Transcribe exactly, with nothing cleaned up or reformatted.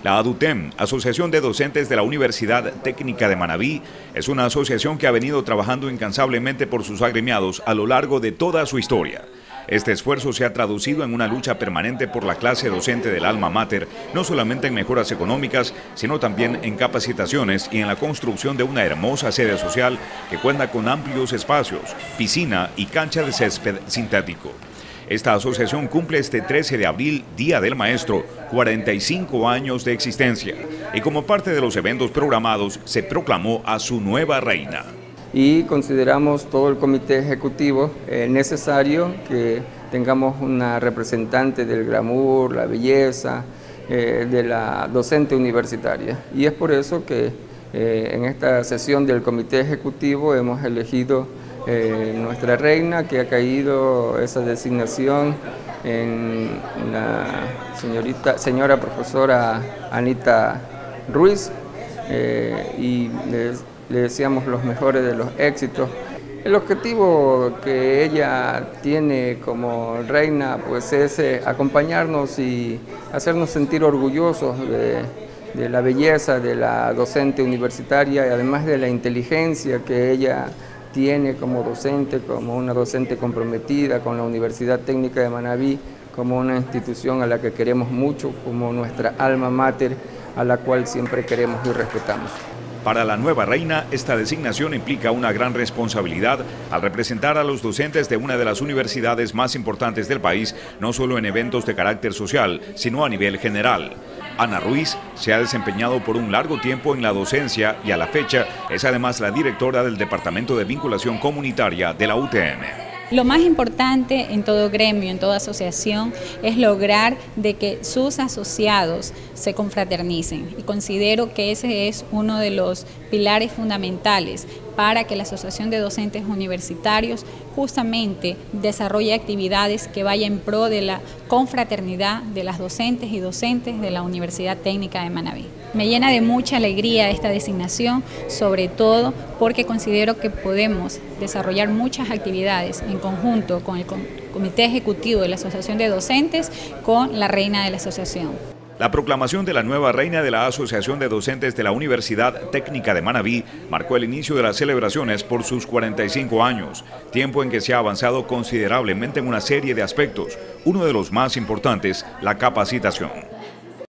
La ADUTEM, Asociación de Docentes de la Universidad Técnica de Manabí, es una asociación que ha venido trabajando incansablemente por sus agremiados a lo largo de toda su historia. Este esfuerzo se ha traducido en una lucha permanente por la clase docente del alma mater, no solamente en mejoras económicas, sino también en capacitaciones y en la construcción de una hermosa sede social que cuenta con amplios espacios, piscina y cancha de césped sintético. Esta asociación cumple este trece de abril, Día del Maestro, cuarenta y cinco años de existencia, y como parte de los eventos programados se proclamó a su nueva reina. Y consideramos todo el comité ejecutivo eh, necesario que tengamos una representante del glamour, la belleza, eh, de la docente universitaria. Y es por eso que eh, en esta sesión del comité ejecutivo hemos elegido eh, nuestra reina, que ha caído esa designación en la señorita, señora profesora Anita Ruiz, eh, y les Le deseamos los mejores de los éxitos. El objetivo que ella tiene como reina pues es eh, acompañarnos y hacernos sentir orgullosos de, de la belleza de la docente universitaria y además de la inteligencia que ella tiene como docente, como una docente comprometida con la Universidad Técnica de Manabí, como una institución a la que queremos mucho, como nuestra alma mater, a la cual siempre queremos y respetamos. Para la nueva reina, esta designación implica una gran responsabilidad al representar a los docentes de una de las universidades más importantes del país, no solo en eventos de carácter social, sino a nivel general. Ana Ruiz se ha desempeñado por un largo tiempo en la docencia y a la fecha es además la directora del Departamento de Vinculación Comunitaria de la U T M. Lo más importante en todo gremio, en toda asociación, es lograr de que sus asociados se confraternicen, y considero que ese es uno de los pilares fundamentales para que la Asociación de Docentes Universitarios justamente desarrolle actividades que vayan en pro de la confraternidad de las docentes y docentes de la Universidad Técnica de Manabí. Me llena de mucha alegría esta designación, sobre todo porque considero que podemos desarrollar muchas actividades en conjunto con el Comité Ejecutivo de la Asociación de Docentes, con la reina de la asociación. La proclamación de la nueva reina de la Asociación de Docentes de la Universidad Técnica de Manabí marcó el inicio de las celebraciones por sus cuarenta y cinco años, tiempo en que se ha avanzado considerablemente en una serie de aspectos, uno de los más importantes, la capacitación.